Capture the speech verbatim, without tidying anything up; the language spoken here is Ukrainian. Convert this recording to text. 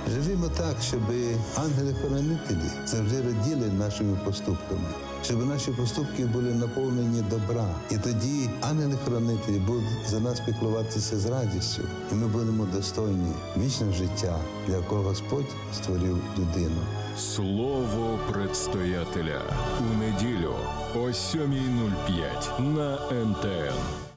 Живімо так, щоб ангели-хоронителі завжди раділи нашими поступками, щоб наші поступки були наповнені добра. І тоді ангели-хоронителі будуть за нас піклуватися з радістю, і ми будемо достойні вічного життя, для якого Господь створив людину. Слово предстоятеля у неділю о сьомій нуль п'ять на ен те ен.